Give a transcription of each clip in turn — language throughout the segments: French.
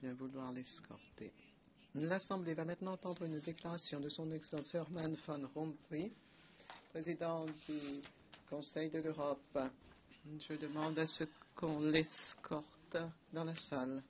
bien vouloir l'escorter. L'Assemblée va maintenant entendre une déclaration de son Excellence Herman Van Rompuy, président du Conseil de l'Europe. Je demande à ce qu'on l'escorte dans la salle.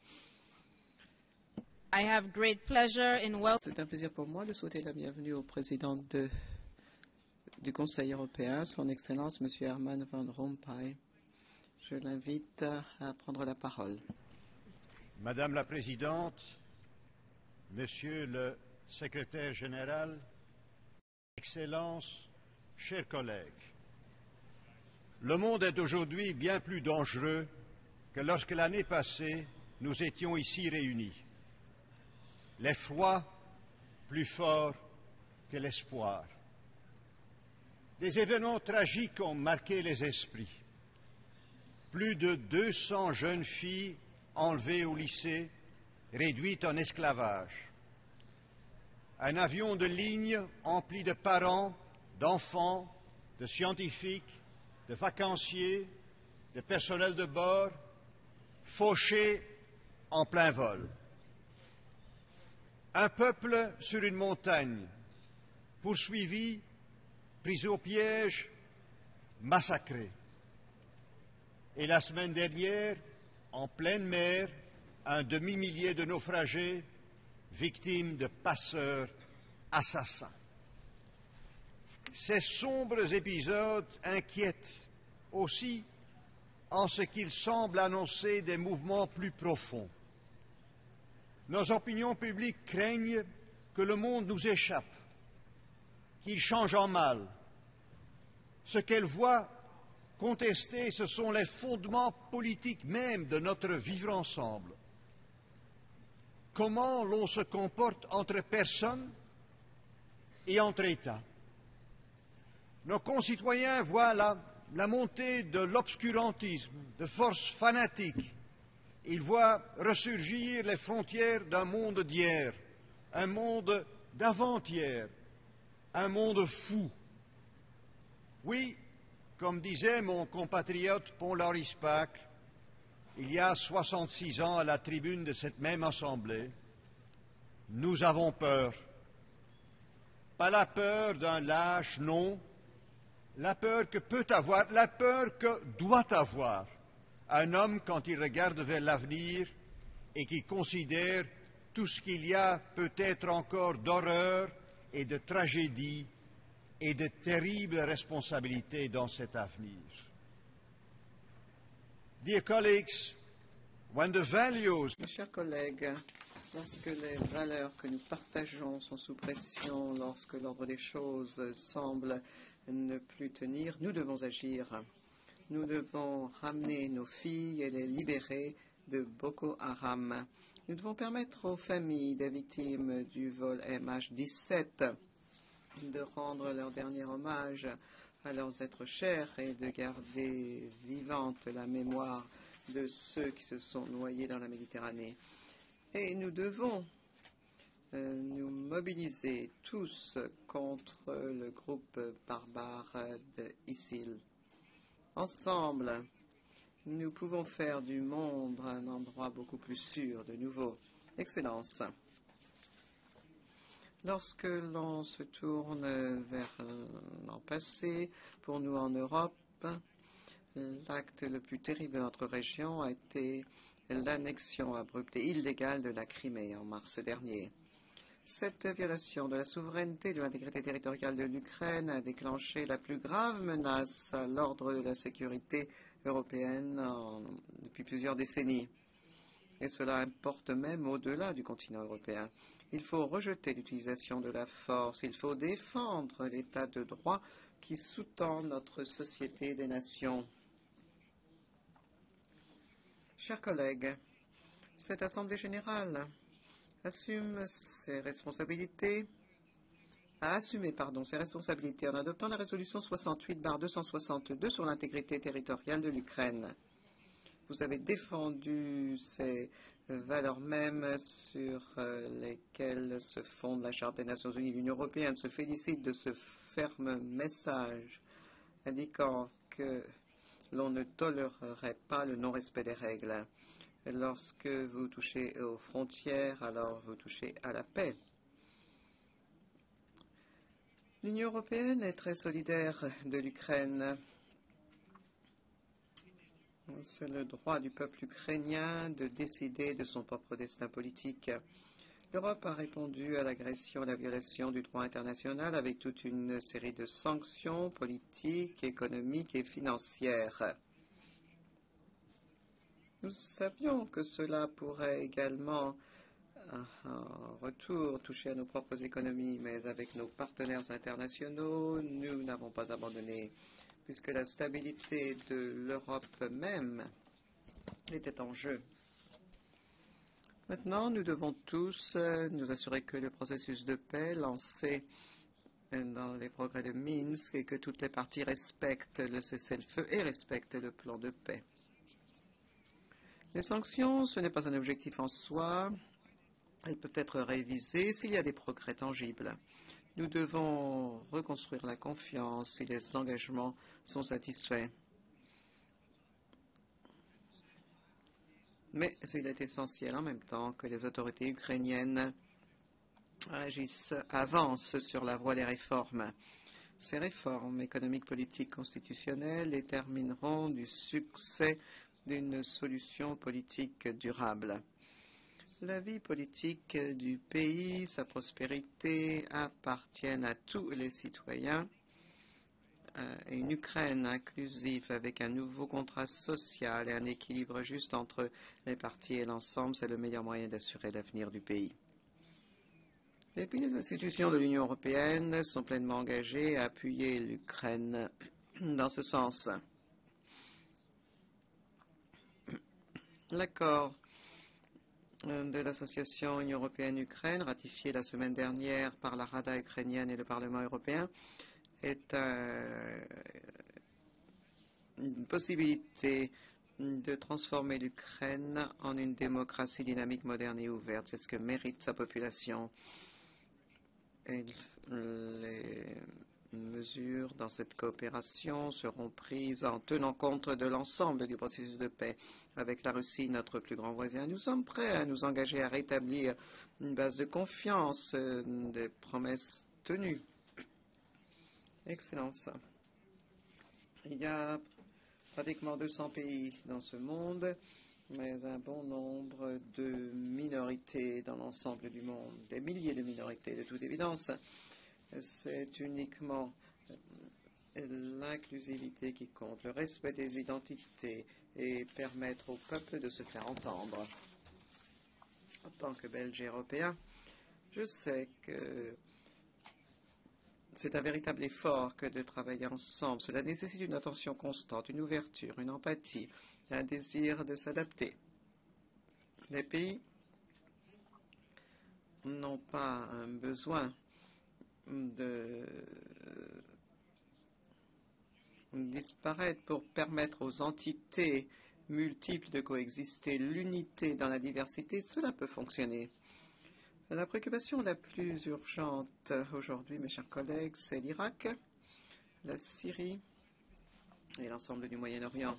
I have great pleasure in C'est un plaisir pour moi de souhaiter la bienvenue au président du Conseil européen, son Excellence M. Herman Van Rompuy. Je l'invite à prendre la parole. Madame la Présidente, Monsieur le Secrétaire général, Excellences, chers collègues, le monde est aujourd'hui bien plus dangereux que lorsque l'année passée nous étions ici réunis. L'effroi plus fort que l'espoir. Des événements tragiques ont marqué les esprits. Plus de 200 jeunes filles enlevées au lycée, réduites en esclavage. Un avion de ligne empli de parents, d'enfants, de scientifiques, de vacanciers, de personnel de bord, fauché en plein vol. Un peuple sur une montagne, poursuivi, pris au piège, massacré. Et la semaine dernière, en pleine mer, un demi-millier de naufragés, victimes de passeurs assassins. Ces sombres épisodes inquiètent aussi en ce qu'ils semblent annoncer des mouvements plus profonds. Nos opinions publiques craignent que le monde nous échappe, qu'il change en mal. Ce qu'elles voient contester, ce sont les fondements politiques même de notre vivre ensemble. Comment l'on se comporte entre personnes et entre États. Nos concitoyens voient la montée de l'obscurantisme, de forces fanatiques. Ils voient ressurgir les frontières d'un monde d'hier, un monde d'avant-hier, un monde fou. Oui, comme disait mon compatriote Paul-Henri Spaak, il y a 66 ans à la tribune de cette même assemblée, nous avons peur. Pas la peur d'un lâche, non, la peur que peut avoir, la peur que doit avoir un homme quand il regarde vers l'avenir et qui considère tout ce qu'il y a peut-être encore d'horreur et de tragédie et de terribles responsabilités dans cet avenir. Dear colleagues, when the values... Mes chers collègues, lorsque les valeurs que nous partageons sont sous pression, lorsque l'ordre des choses semble ne plus tenir, nous devons agir. Nous devons ramener nos filles et les libérer de Boko Haram. Nous devons permettre aux familles des victimes du vol MH17 de rendre leur dernier hommage à leurs êtres chers et de garder vivante la mémoire de ceux qui se sont noyés dans la Méditerranée. Et nous devons nous mobiliser tous contre le groupe barbare d'ISIL. Ensemble, nous pouvons faire du monde un endroit beaucoup plus sûr de nouveau. Excellence. Lorsque l'on se tourne vers l'an passé, pour nous en Europe, l'acte le plus terrible de notre région a été l'annexion abrupte et illégale de la Crimée en mars dernier. Cette violation de la souveraineté et de l'intégrité territoriale de l'Ukraine a déclenché la plus grave menace à l'ordre de la sécurité européenne depuis plusieurs décennies. Et cela importe même au-delà du continent européen. Il faut rejeter l'utilisation de la force, il faut défendre l'état de droit qui sous-tend notre société des nations. Chers collègues, cette Assemblée générale assume ses responsabilités, a assumé ses responsabilités en adoptant la résolution 68/262 sur l'intégrité territoriale de l'Ukraine. Vous avez défendu ces valeurs mêmes sur lesquelles se fonde la Charte des Nations Unies. L'Union européenne se félicite de ce ferme message indiquant que l'on ne tolérerait pas le non-respect des règles. Lorsque vous touchez aux frontières, alors vous touchez à la paix. L'Union européenne est très solidaire de l'Ukraine. C'est le droit du peuple ukrainien de décider de son propre destin politique. L'Europe a répondu à l'agression et à la violation du droit international avec toute une série de sanctions politiques, économiques et financières. Nous savions que cela pourrait également, en retour, toucher à nos propres économies, mais avec nos partenaires internationaux, nous n'avons pas abandonné, puisque la stabilité de l'Europe même était en jeu. Maintenant, nous devons tous nous assurer que le processus de paix lancé dans les progrès de Minsk et que toutes les parties respectent le cessez-le-feu et respectent le plan de paix. Les sanctions, ce n'est pas un objectif en soi. Elles peuvent être révisées s'il y a des progrès tangibles. Nous devons reconstruire la confiance si les engagements sont satisfaits. Mais il est essentiel en même temps que les autorités ukrainiennes avancent sur la voie des réformes. Ces réformes économiques, politiques, constitutionnelles détermineront du succès d'une solution politique durable. La vie politique du pays, sa prospérité appartiennent à tous les citoyens. Et une Ukraine inclusive avec un nouveau contrat social et un équilibre juste entre les parties et l'ensemble, c'est le meilleur moyen d'assurer l'avenir du pays. Et puis les institutions de l'Union européenne sont pleinement engagées à appuyer l'Ukraine dans ce sens. L'accord de l'association Union européenne-Ukraine, ratifié la semaine dernière par la Rada ukrainienne et le Parlement européen, est une possibilité de transformer l'Ukraine en une démocratie dynamique, moderne et ouverte. C'est ce que mérite sa population. Et les mesures dans cette coopération seront prises en tenant compte de l'ensemble du processus de paix avec la Russie, notre plus grand voisin. Nous sommes prêts à nous engager à rétablir une base de confiance, des promesses tenues. Excellence. Il y a pratiquement 200 pays dans ce monde, mais un bon nombre de minorités dans l'ensemble du monde, des milliers de minorités de toute évidence. C'est uniquement l'inclusivité qui compte, le respect des identités et permettre au peuple de se faire entendre. En tant que Belge et Européen, je sais que c'est un véritable effort que de travailler ensemble. Cela nécessite une attention constante, une ouverture, une empathie, un désir de s'adapter. Les pays n'ont pas un besoin de disparaître pour permettre aux entités multiples de coexister. L'unité dans la diversité, cela peut fonctionner. La préoccupation la plus urgente aujourd'hui, mes chers collègues, c'est l'Irak, la Syrie et l'ensemble du Moyen-Orient.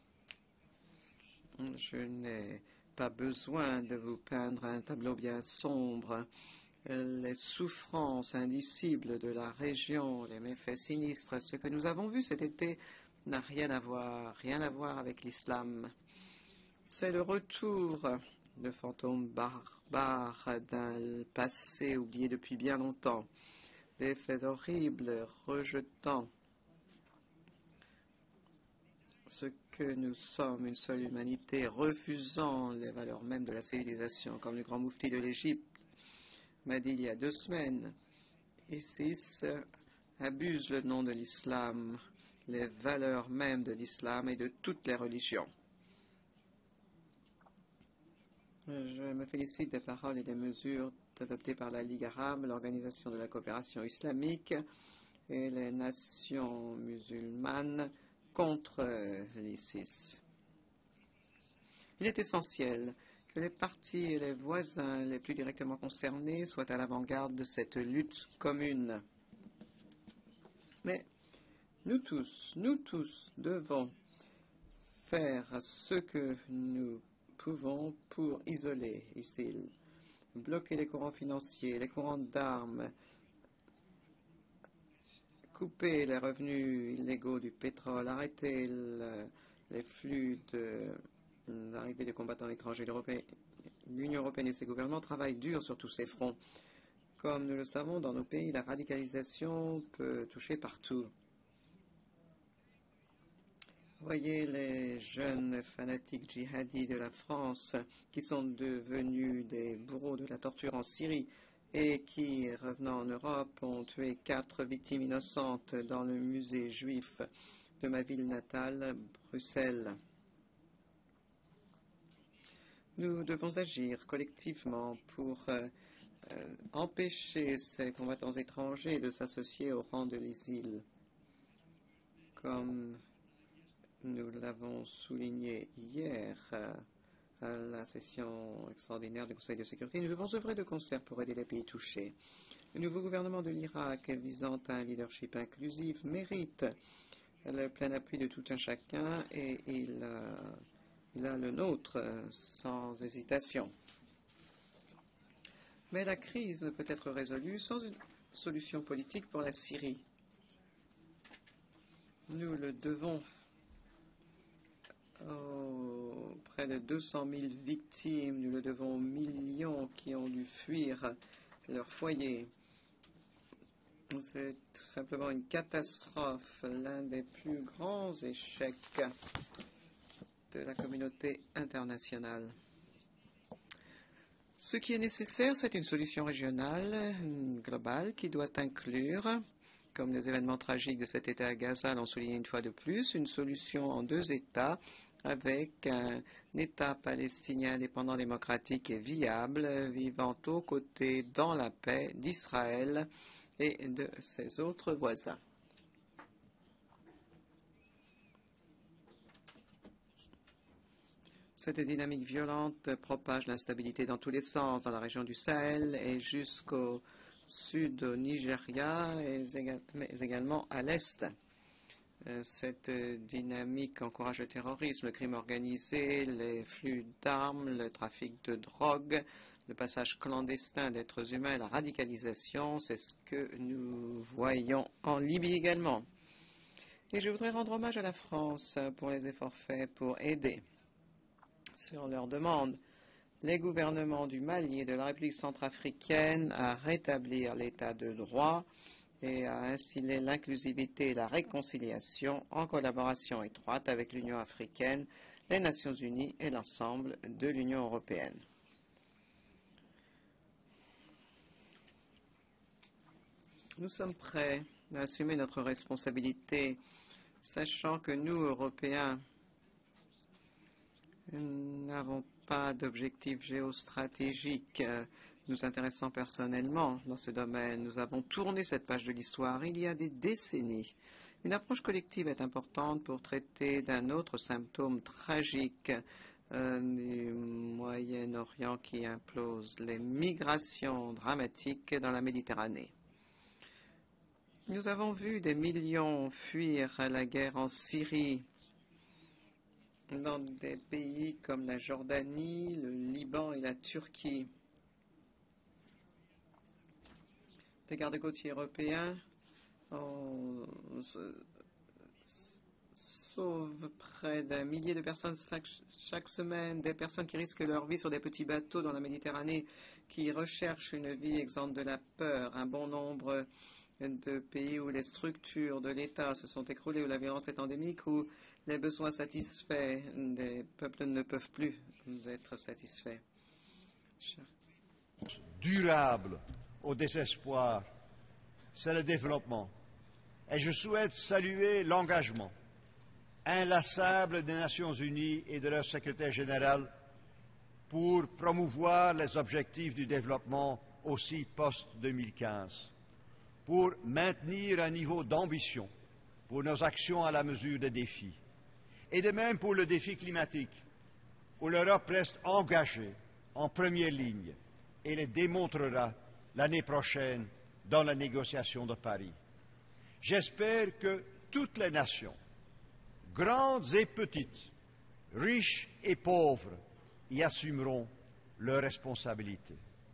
Je n'ai pas besoin de vous peindre un tableau bien sombre. Les souffrances indicibles de la région, les méfaits sinistres, ce que nous avons vu cet été n'a rien à voir avec l'islam. C'est le retour de fantômes barbares d'un passé oublié depuis bien longtemps, des faits horribles rejetant ce que nous sommes, une seule humanité, refusant les valeurs mêmes de la civilisation, comme le grand moufti de l'Égypte m'a dit il y a 2 semaines. ISIS abuse le nom de l'islam, les valeurs mêmes de l'islam et de toutes les religions. Je me félicite des paroles et des mesures adoptées par la Ligue arabe, l'Organisation de la coopération islamique et les nations musulmanes contre l'ISIS. Il est essentiel que les partis et les voisins les plus directement concernés soient à l'avant-garde de cette lutte commune. Mais nous tous devons faire ce que nous pouvons pour isoler ISIL, bloquer les courants financiers, les courants d'armes, couper les revenus illégaux du pétrole, arrêter les flux d'arrivée de combattants étrangers. L'Union européenne et ses gouvernements travaillent dur sur tous ces fronts. Comme nous le savons, dans nos pays, la radicalisation peut toucher partout. Voyez les jeunes fanatiques djihadis de la France qui sont devenus des bourreaux de la torture en Syrie et qui, revenant en Europe, ont tué 4 victimes innocentes dans le musée juif de ma ville natale, Bruxelles. Nous devons agir collectivement pour empêcher ces combattants étrangers de s'associer au rang de l'ISIL, comme nous l'avons souligné hier à la session extraordinaire du Conseil de sécurité. Nous devons œuvrer de concert pour aider les pays touchés. Le nouveau gouvernement de l'Irak, visant à un leadership inclusif, mérite le plein appui de tout un chacun et il a le nôtre sans hésitation. Mais la crise ne peut être résolue sans une solution politique pour la Syrie. Nous le devons aux près de 200 000 victimes, nous le devons aux millions qui ont dû fuir leur foyer. C'est tout simplement une catastrophe, l'un des plus grands échecs de la communauté internationale. Ce qui est nécessaire, c'est une solution régionale, globale, qui doit inclure, comme les événements tragiques de cet État à Gaza l'ont souligné une fois de plus, une solution en 2 États avec un État palestinien indépendant, démocratique et viable, vivant aux côtés dans la paix d'Israël et de ses autres voisins. Cette dynamique violente propage l'instabilité dans tous les sens, dans la région du Sahel et jusqu'au sud au Nigeria, mais également à l'est. Cette dynamique encourage le terrorisme, le crime organisé, les flux d'armes, le trafic de drogue, le passage clandestin d'êtres humains et la radicalisation. C'est ce que nous voyons en Libye également. Et je voudrais rendre hommage à la France pour les efforts faits pour aider. Sur leur demande, les gouvernements du Mali et de la République centrafricaine à rétablir l'état de droit et à instiller l'inclusivité et la réconciliation en collaboration étroite avec l'Union africaine, les Nations unies et l'ensemble de l'Union européenne. Nous sommes prêts à assumer notre responsabilité, sachant que nous, Européens, nous n'avons pas d'objectif géostratégique nous intéressant personnellement dans ce domaine. Nous avons tourné cette page de l'histoire il y a des décennies. Une approche collective est importante pour traiter d'un autre symptôme tragique du Moyen-Orient qui implose, les migrations dramatiques dans la Méditerranée. Nous avons vu des millions fuir la guerre en Syrie, dans des pays comme la Jordanie, le Liban et la Turquie. Des gardes-côtiers européens sauvent près d'1 millier de personnes chaque semaine, des personnes qui risquent leur vie sur des petits bateaux dans la Méditerranée, qui recherchent une vie exempte de la peur. Un bon nombre de pays où les structures de l'État se sont écroulées, où la violence est endémique, où les besoins satisfaits des peuples ne peuvent plus être satisfaits. Durable au désespoir, c'est le développement. Et je souhaite saluer l'engagement inlassable des Nations unies et de leur secrétaire général pour promouvoir les objectifs du développement aussi post-2015. Pour maintenir un niveau d'ambition pour nos actions à la mesure des défis. Et de même pour le défi climatique, où l'Europe reste engagée en première ligne et le démontrera l'année prochaine dans la négociation de Paris. J'espère que toutes les nations, grandes et petites, riches et pauvres, y assumeront leurs responsabilités.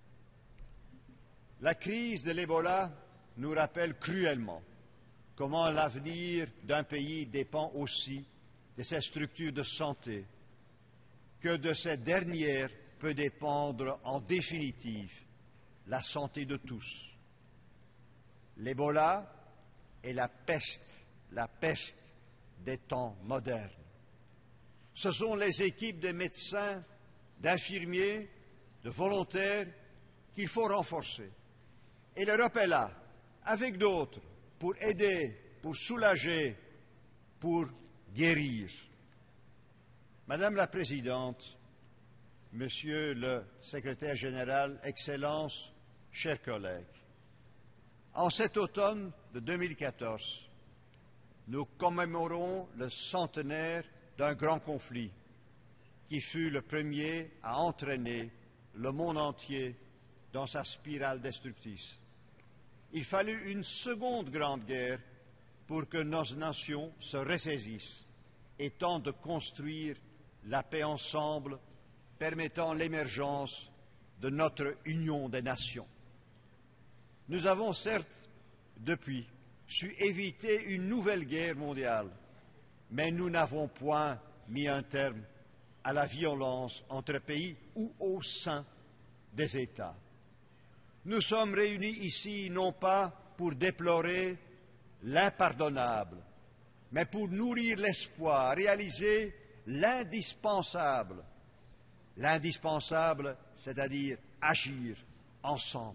La crise de l'Ebola nous rappelle cruellement comment l'avenir d'un pays dépend aussi de ses structures de santé, que de ces dernières peut dépendre en définitive la santé de tous. L'Ebola est la peste des temps modernes. Ce sont les équipes de médecins, d'infirmiers, de volontaires qu'il faut renforcer. Et l'Europe est là, avec d'autres, pour aider, pour soulager, pour guérir. Madame la Présidente, Monsieur le Secrétaire général, Excellences, chers collègues, en cet automne de 2014, nous commémorons le centenaire d'un grand conflit qui fut le premier à entraîner le monde entier dans sa spirale destructrice. Il fallut une seconde grande guerre pour que nos nations se ressaisissent et tentent de construire la paix ensemble, permettant l'émergence de notre union des nations. Nous avons certes, depuis, su éviter une nouvelle guerre mondiale, mais nous n'avons point mis un terme à la violence entre pays ou au sein des États. Nous sommes réunis ici non pas pour déplorer l'impardonnable, mais pour nourrir l'espoir, réaliser l'indispensable. L'indispensable, c'est-à-dire agir ensemble.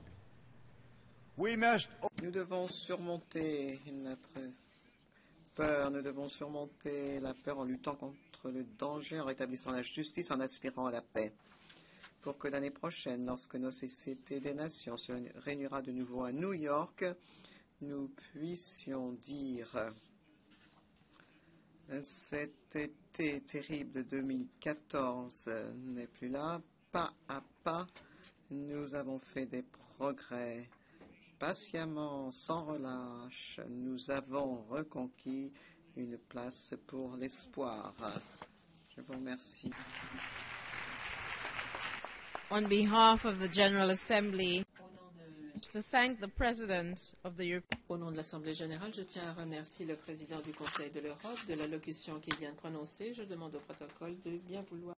Nous devons surmonter notre peur, nous devons surmonter la peur en luttant contre le danger, en rétablissant la justice, en aspirant à la paix. Pour que l'année prochaine, lorsque nos Sociétés des Nations se réunira de nouveau à New York, nous puissions dire cet été terrible de 2014 n'est plus là. Pas à pas, nous avons fait des progrès. Patiemment, sans relâche, nous avons reconquis une place pour l'espoir. Je vous remercie. On behalf of the General Assembly, to thank the President of the European Au nom de l'Assemblée générale, je tiens à remercier le président du Conseil de l'Europe de l'allocution qu'il vient de prononcer. Je demande au protocole de bien vouloir